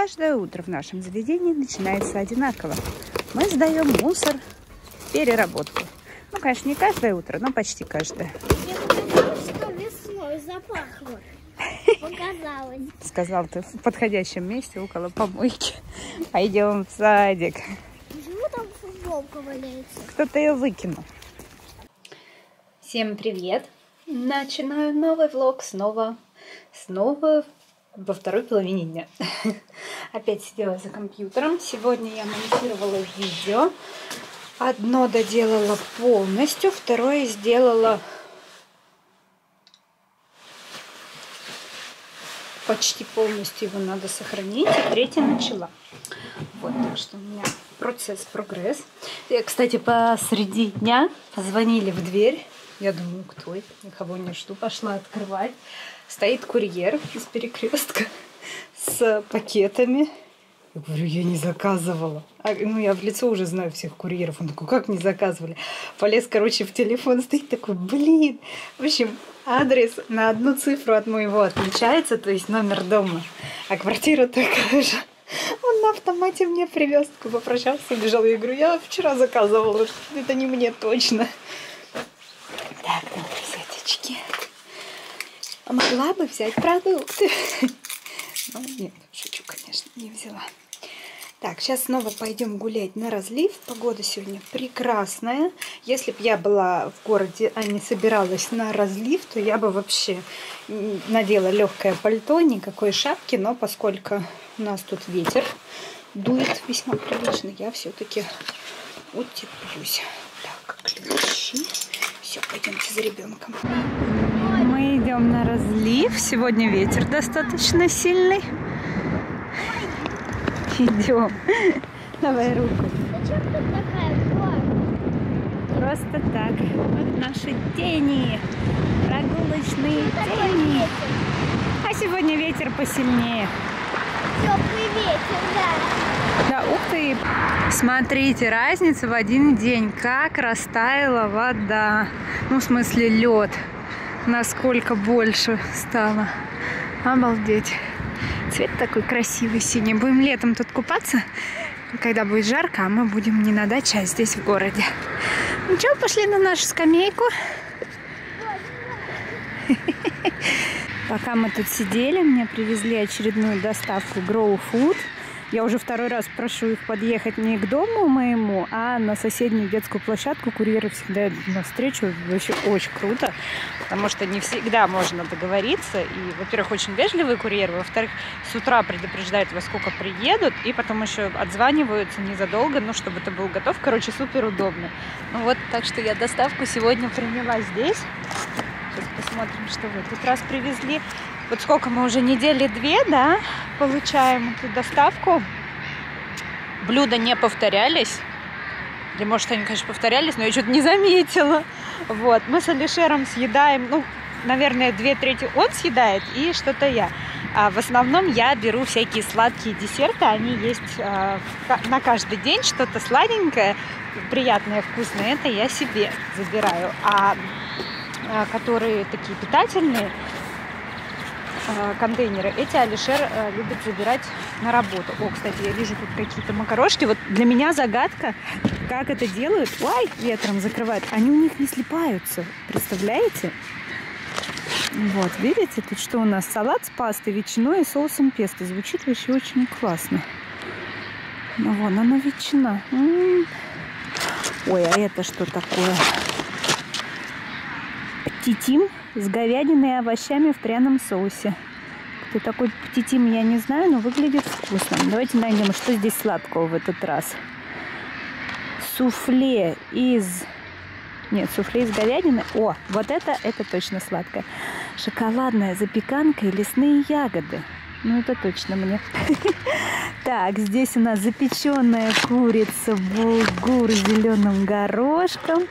Каждое утро в нашем заведении начинается одинаково. Мы сдаем мусор в переработку. Ну, конечно, не каждое утро, но почти каждое. Я показала, что весной запахло. Показалось. Сказал ты в подходящем месте около помойки. Пойдем в садик. Почему там футболка валяется? Кто-то ее выкинул. Всем привет! Начинаю новый влог снова во второй половине дня. Опять сидела за компьютером. Сегодня я монтировала видео. Одно доделала полностью, второе сделала почти полностью, его надо сохранить, и третье начала. Вот, так что у меня прогресс. Я, кстати, посреди дня позвонили в дверь. Я думаю, кто это? Никого не жду. Пошла открывать. Стоит курьер из Перекрестка с пакетами. Я говорю, я не заказывала. Я в лицо уже знаю всех курьеров. Он такой, как не заказывали? Полез, короче, в телефон, стоит такой, блин. В общем, адрес на одну цифру от моего отличается, то есть номер дома. А квартира такая же. Он на автомате мне привез, попрощался, убежал. Я говорю, я вчера заказывала, это не мне точно. Так, ну, розеточки. Могла бы взять продукты. Но нет, шучу, конечно, не взяла. Так, сейчас снова пойдем гулять на разлив. Погода сегодня прекрасная. Если бы я была в городе, а не собиралась на разлив, то я бы вообще надела легкое пальто, никакой шапки. Но поскольку у нас тут ветер дует весьма прилично, я все-таки утеплюсь. Так, ключи. Все, пойдемте за ребенком. Мы идем на разлив. Сегодня ветер достаточно сильный. Идем. Давай руку. Зачем тут такая гора? Просто так. Вот наши тени. Прогулочные тени. А сегодня ветер посильнее. Теплый ветер, да. Да, ух ты! Смотрите, разница в один день. Как растаяла вода. Ну, в смысле, лед. Насколько больше стало. Обалдеть. Цвет такой красивый синий. Будем летом тут купаться, когда будет жарко, а мы будем не на даче, а здесь в городе. Ну что, пошли на нашу скамейку. Пока мы тут сидели, мне привезли очередную доставку Grow Food. Я уже второй раз прошу их подъехать не к дому моему, а на соседнюю детскую площадку. Курьеры всегда идут навстречу. Вообще очень круто, потому что не всегда можно договориться. И, во-первых, очень вежливые курьеры. Во-вторых, с утра предупреждают, во сколько приедут. И потом еще отзваниваются незадолго, ну, чтобы ты был готов. Короче, супер удобно. Ну вот, так что я доставку сегодня приняла здесь. Сейчас посмотрим, что в этот раз привезли. Вот сколько мы уже недели две, да, получаем эту доставку. Блюда не повторялись. Или, может, они, конечно, повторялись, но я что-то не заметила. Вот, мы с Алишером съедаем, ну, наверное, 2/3 он съедает и что-то я. А в основном я беру всякие сладкие десерты. Они есть на каждый день, что-то сладенькое, приятное, вкусное. Это я себе забираю. А которые такие питательные, контейнеры, эти Алишер любит забирать на работу. О, кстати, я вижу тут какие-то макарошки. Вот для меня загадка, как это делают. Ой, ветром закрывают. Они у них не слипаются. Представляете? Вот, видите, тут что у нас? Салат с пастой, ветчиной и соусом песто. Звучит вообще очень классно. Ну, вон она, ветчина. Ой, а это что такое? Птитим с говядиной и овощами в пряном соусе. Кто такой птитим, я не знаю, но выглядит вкусно. Давайте найдем, что здесь сладкого в этот раз. Суфле из... Нет, суфле из говядины. О, вот это точно сладкое. Шоколадная запеканка и лесные ягоды. Ну, это точно мне. Так, здесь у нас запеченная курица, булгур с зеленым горошком.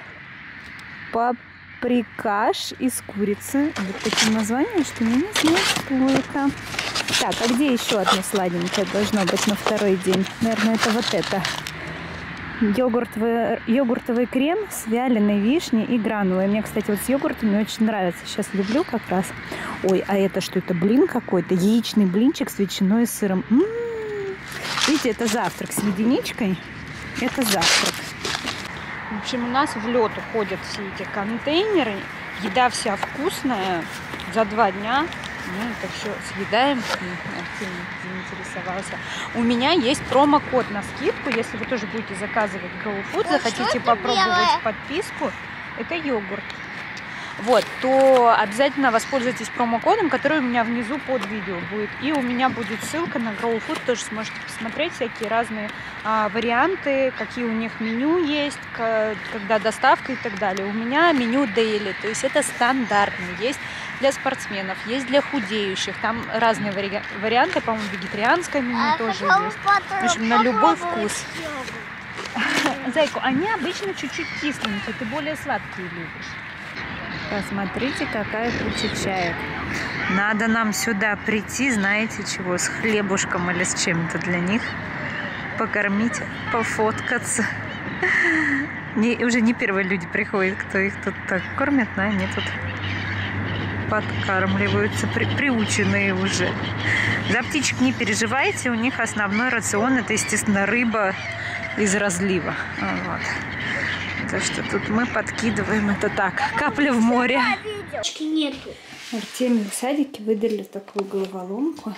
Паприкаш из курицы. Вот таким названием, что я не знаю, что это. Так, а где еще одно сладенькое должно быть на второй день? Наверное, это вот это. йогуртовый крем с вяленой вишней и гранулой. Мне, кстати, вот с йогуртами очень нравится. Сейчас люблю как раз. Ой, а это что? Это блин какой-то? Яичный блинчик с ветчиной и сыром. Видите, это завтрак с единичкой. Это завтрак. В общем, у нас в лед уходят все эти контейнеры. Еда вся вкусная. За 2 дня мы это все съедаем. Артем заинтересовался. У меня есть промокод на скидку. Если вы тоже будете заказывать Grow Food, захотите попробовать подписку, это йогурт. Вот, то обязательно воспользуйтесь промокодом, который у меня внизу под видео будет. И у меня будет ссылка на Grow Food, тоже сможете посмотреть всякие разные варианты, какие у них меню есть, когда доставка и так далее. У меня меню daily, то есть это стандартный, есть для спортсменов, есть для худеющих. Там разные варианты, по-моему, вегетарианское меню тоже есть. В общем, на любой вкус. Зайку, они обычно чуть-чуть кисленькие, ты более сладкие любишь. Посмотрите, какая куча чаек. Надо нам сюда прийти, знаете чего, с хлебушком или с чем-то для них. Покормить, пофоткаться. Уже не первые люди приходят, кто их тут так кормит, но они тут подкармливаются, приученные уже. За птичек не переживайте, у них основной рацион это, естественно, рыба из разлива. Вот. То, что тут мы подкидываем, это так, капля в море. Нету. Артемию в садике выдали такую головоломку.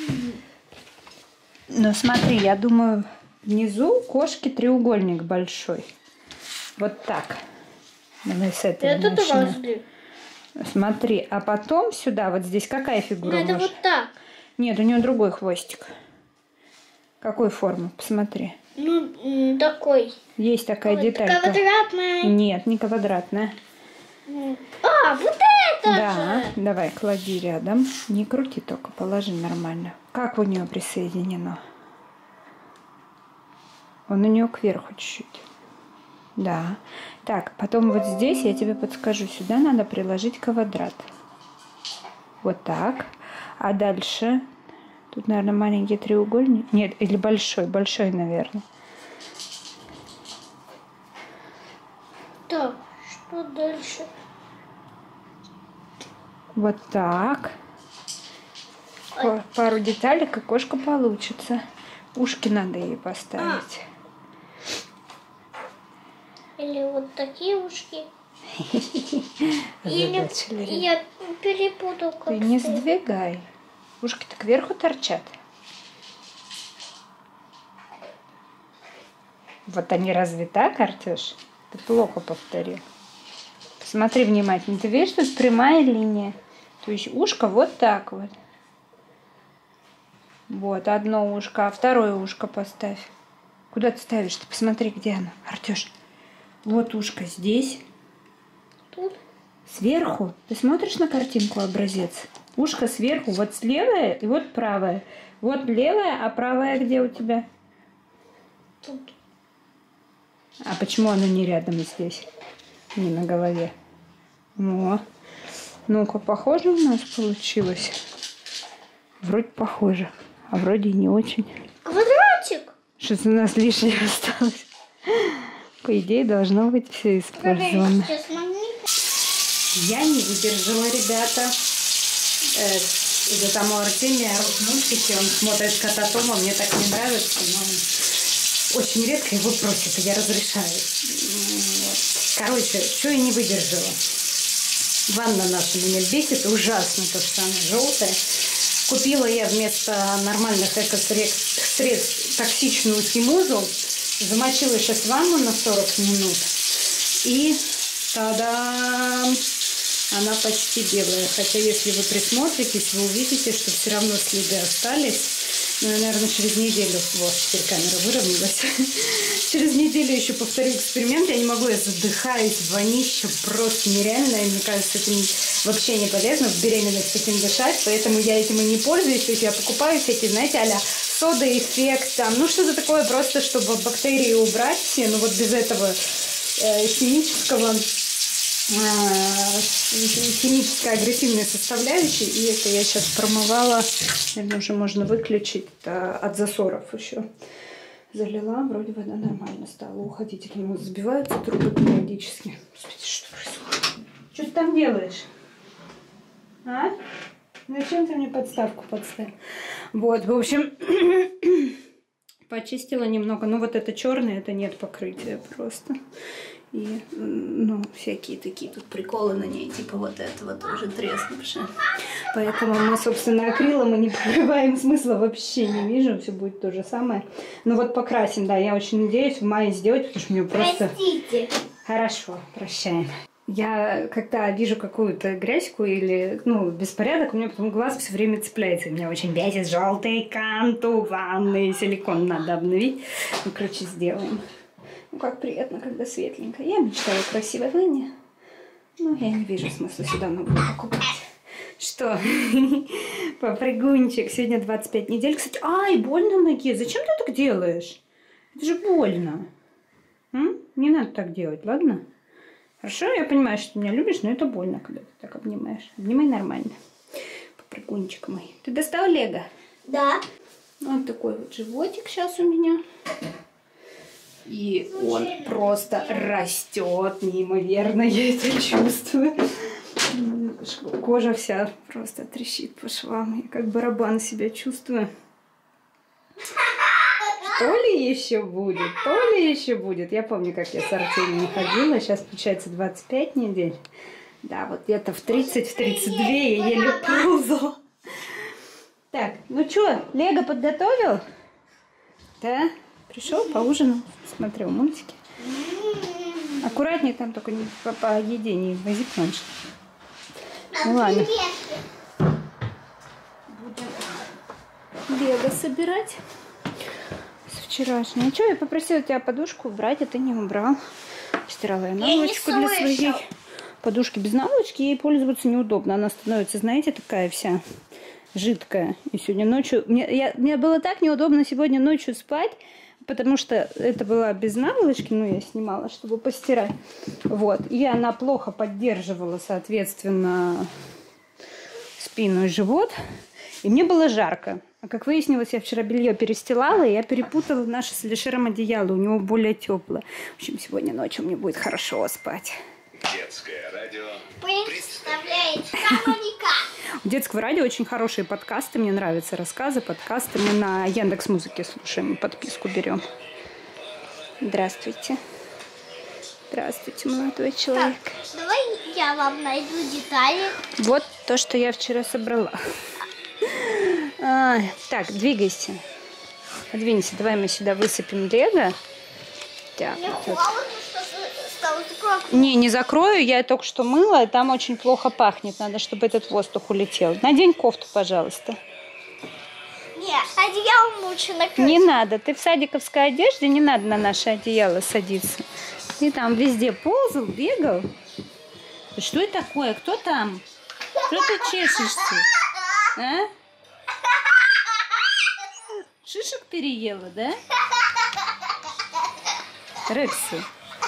Но смотри, я думаю, внизу кошки треугольник большой. Вот так. Мы с этого начнем. Смотри, а потом сюда, вот здесь какая фигура? Это вот так. Нет, у нее другой хвостик. Какой формы? Посмотри. Ну, такой. Есть такая деталь. Квадратная. Нет, не квадратная. А, вот это Да, же. давай, клади рядом. Не крути только, положи нормально. Как у нее присоединено? Он у нее кверху чуть-чуть. Да. Так, потом вот здесь я тебе подскажу. Сюда надо приложить квадрат. Вот так. А дальше... Тут, наверное, маленький треугольник. Нет, или большой. Большой, наверное. Так, что дальше? Вот так. Пару деталек, и кошка получится. Ушки надо ей поставить. Или вот такие ушки. Или я перепутал как-то. Ты не сдвигай. Ушки-то кверху торчат. Вот они разве так, Артёш? Ты плохо повторил. Посмотри внимательно. Ты видишь, тут прямая линия. То есть ушко вот так вот. Вот одно ушко, а второе ушко поставь. Куда ты ставишь? Ты посмотри, где оно, Артёш. Вот ушко здесь. Тут. Сверху. Ты смотришь на картинку образец? Ушко сверху, вот левое и вот правое. Вот левое, а правое где у тебя? Тут. А почему оно не рядом здесь? Не на голове. О. Ну-ка, похоже у нас получилось? Вроде похоже, а вроде и не очень. Квадратик. Что-то у нас лишнее осталось. По идее, должно быть все использовано. Я не выдержала, ребята. Из-за того Артемия мультики, он смотрит Кота Тома, мне так не нравится, но очень редко его просят, и я разрешаю. Вот. Короче, что я не выдержала? Ванна наша меня бесит ужасно, то, что она желтая. Купила я вместо нормальных экосредств токсичную химозу, замочила сейчас ванну на 40 минут, и та-дам! Она почти белая. Хотя, если вы присмотритесь, вы увидите, что все равно следы остались. Ну, наверное, через неделю... Вот, теперь камера выровнялась. Через неделю еще повторю эксперимент. Я не могу, я задыхаюсь. Вонища просто нереальная. Мне кажется, это вообще не полезно в беременность этим дышать. Поэтому я этим и не пользуюсь. То есть я покупаю всякие, знаете, а-ля сода-эффект. Там, ну, что-то такое просто, чтобы бактерии убрать все. Ну, вот без этого химической агрессивной составляющей. И это я сейчас промывала. Наверное, уже можно выключить от засоров еще. залила, вроде вода нормально стала уходить. Это у нас сбиваются трубы периодически. Господи, что происходит? Что ты там делаешь? А? Зачем ты мне подставку подставил? Вот, в общем, почистила немного. Ну, вот это черное, это нет покрытия просто. И, ну, всякие такие тут приколы на ней, типа вот этого тоже треснувшее. Поэтому мы, собственно, акрилом и не покрываем, смысла вообще не вижу, все будет то же самое. Ну вот покрасим, да, я очень надеюсь в мае сделать, потому что мне просто... Простите. Хорошо, прощаем. Я, когда вижу какую-то грязьку или, ну, беспорядок, у меня потом глаз все время цепляется. Меня очень бесит желтый кант у ванны, силикон надо обновить. Ну, короче, сделаем. Ну, как приятно, когда светленько. Я мечтаю о красивой ванне. Но я не вижу смысла сюда новую покупать. Что? Попрыгунчик. Сегодня 25 недель. Кстати, ай, больно в ноге. Зачем ты так делаешь? Это же больно. Не надо так делать, ладно? Хорошо, я понимаю, что ты меня любишь, но это больно, когда ты так обнимаешь. Обнимай нормально. Попрыгунчик мой. Ты достал лего? Да. Вот такой вот животик сейчас у меня. И он просто растет неимоверно, я это чувствую. Кожа вся просто трещит по швам. Я как барабан себя чувствую. То ли еще будет, то ли еще будет. Я помню, как я с Артемием ходила. Сейчас, получается, 25 недель. Да, вот где-то в 30-32 я еле ползала. Так, ну что, лего подготовил? Да? Пришел, поужинал, смотрел мультики. Аккуратнее там, только не по еде не вози планшет. Ну ладно. Будем лего собирать. Вчерашний. Ну что, я попросила тебя подушку убрать, а ты не убрал. Постирала я наволочку для своей подушки. Без наволочки ей пользоваться неудобно. Она становится, знаете, такая вся жидкая. И сегодня ночью... Мне было так неудобно сегодня ночью спать, потому что это была без наволочки, ну, я снимала, чтобы постирать. Вот. И она плохо поддерживала, соответственно, спину и живот. И мне было жарко. А как выяснилось, я вчера белье перестилала, и я перепутала наше с Алишером одеяло. У него более теплое. В общем, сегодня ночью мне будет хорошо спать. Детское радио Представляет Камоника. У детского радио очень хорошие подкасты. Мне нравятся рассказы, подкасты. Мы на Яндекс.Музыке слушаем, подписку берем. Здравствуйте. Здравствуйте, молодой человек. Так, давай я вам найду детали. Вот то, что я вчера собрала. Так, двигайся. Подвинься. Давай мы сюда высыпем лего. Так, Мне вот. холодно, что стало такое. Не закрою. Я только что мыла, и там очень плохо пахнет. Надо, чтобы этот воздух улетел. Надень кофту, пожалуйста. Нет, одеялом лучше накрыть. Не надо. Ты в садиковской одежде, не надо на наше одеяло садиться. Ты там везде ползал, бегал. Что это такое? Кто там? Что ты чешешься? А? Шишек переела, да? Рекси.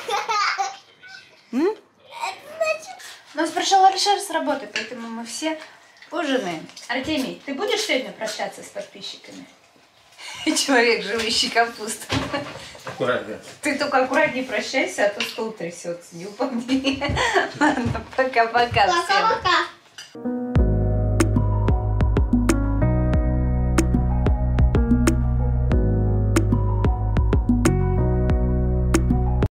У нас пришел Алишер с работы, поэтому мы все ужинаем. Артемий, ты будешь сегодня прощаться с подписчиками? Человек, живущий капусту. Аккуратно. Ты только аккуратнее прощайся, а то стол трясется. Не упади. Ладно, пока-пока всем. Пока-пока.